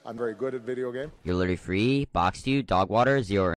I'm very good at video game. You're literally free, box you, dog water, 0